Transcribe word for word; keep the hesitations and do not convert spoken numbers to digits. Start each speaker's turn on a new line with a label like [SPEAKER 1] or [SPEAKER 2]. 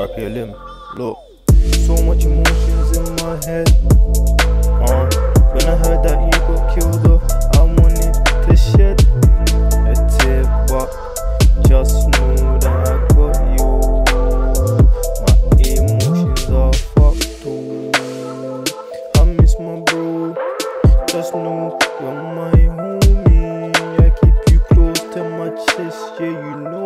[SPEAKER 1] crack your limb. Look, so much emotions in my head. Uh, when I heard that you got killed off, I wanted to shed a tear, but just know that I got you. My emotions are fucked up. I miss my bro. Just know you're my homie. I keep you close to my chest, yeah, you know.